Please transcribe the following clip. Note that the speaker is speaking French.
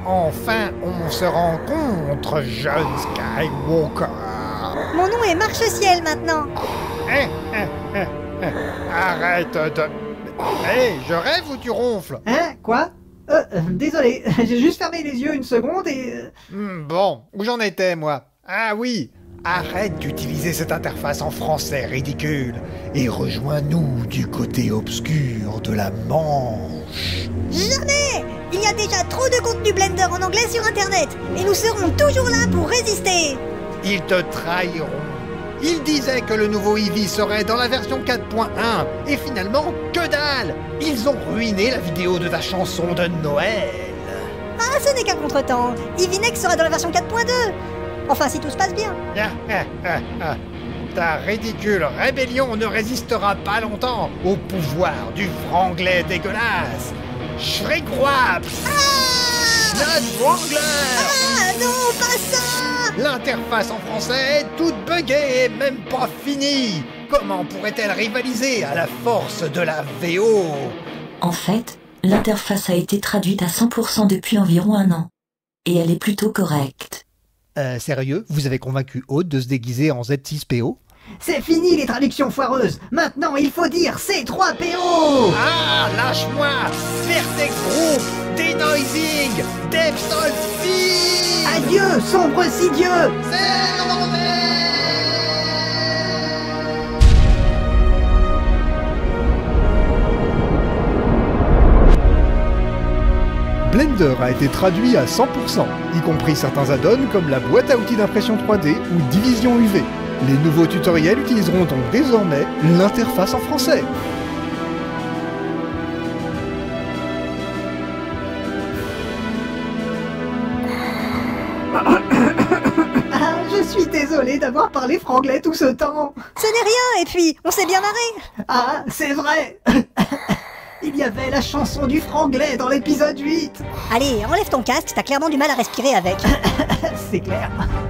Enfin, on se rencontre, jeune Skywalker. Mon nom est Marche-Ciel maintenant. Arrête de... je rêve ou tu ronfles? Hein? Quoi? Désolé, j'ai juste fermé les yeux une seconde et... Bon, où j'en étais, moi? Ah oui, arrête d'utiliser cette interface en français ridicule et rejoins-nous du côté obscur de la Manche. Jamais! Il y a déjà trop de contenu Blender en anglais sur internet et nous serons toujours là pour résister. Ils te trahiront. Ils disaient que le nouveau Eevee serait dans la version 4.1 et finalement, que dalle! Ils ont ruiné la vidéo de ta chanson de Noël. Ah, ce n'est qu'un contretemps. Eevee Next sera dans la version 4.2. Enfin, si tout se passe bien. Ta ridicule rébellion ne résistera pas longtemps au pouvoir du franglais dégueulasse. Shriek-Wraps! Blood-Wrangler! Ah non, pas ça! L'interface en français est toute buggée et même pas finie. Comment pourrait-elle rivaliser à la force de la VO? En fait, l'interface a été traduite à 100% depuis environ 1 an. Et elle est plutôt correcte. Sérieux? Vous avez convaincu Aude de se déguiser en Z6PO? C'est fini les traductions foireuses. Maintenant, il faut dire C3PO. Ah, lâche-moi! Vertex Group, Denoising, Depsolfi! Adieu, sombre sidieux. Blender a été traduit à 100%, y compris certains add-ons comme la boîte à outils d'impression 3D ou Division UV. Les nouveaux tutoriels utiliseront donc désormais l'interface en français. Ah, je suis désolé d'avoir parlé franglais tout ce temps. Ce n'est rien, et puis, on s'est bien marré. Ah, c'est vrai. Il y avait la chanson du franglais dans l'épisode 8. Allez, enlève ton casque, t'as clairement du mal à respirer avec. C'est clair.